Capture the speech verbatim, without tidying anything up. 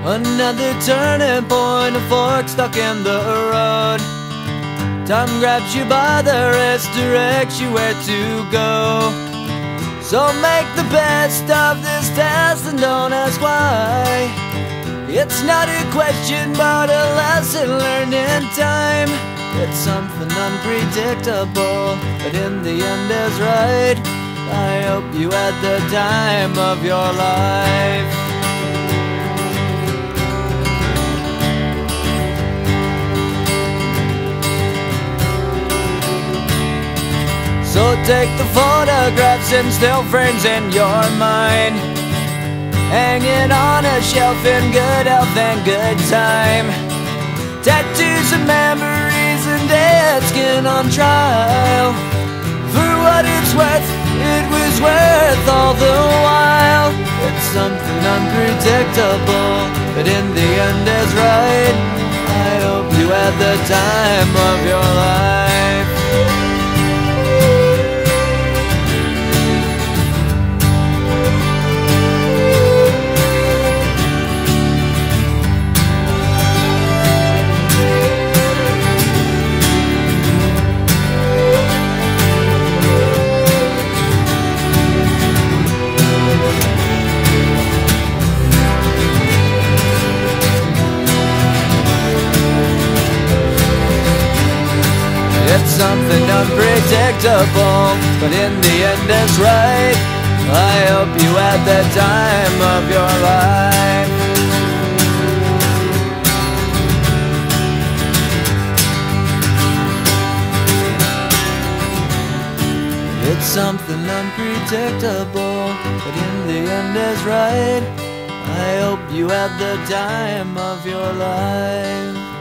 Another turning point, a fork stuck in the road. Time grabs you by the wrist, directs you where to go. So make the best of this test and don't ask why. It's not a question but a lesson learned in time. It's something unpredictable, but in the end is right. I hope you had the time of your life. So take the photographs and still frames in your mind, hanging on a shelf in good health and good time. Tattoos and memories and dead skin on trial. For what it's worth, it was worth all the while. It's something unpredictable, but in the end is right. I hope you had the time of your life. It's something unpredictable, but in the end it's right. I hope you had the time of your life. It's something unpredictable, but in the end is right. I hope you had the time of your life.